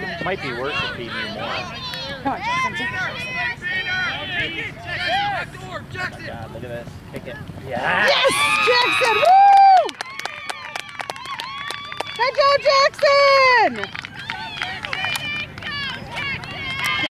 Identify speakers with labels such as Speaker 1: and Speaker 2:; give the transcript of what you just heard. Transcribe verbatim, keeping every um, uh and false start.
Speaker 1: Might be worse if he knew more.
Speaker 2: Come on, Jackson, take it.
Speaker 1: Oh God, look at this. Kick it. Yeah.
Speaker 2: Yes, Jackson! Woo! Good job, Jackson!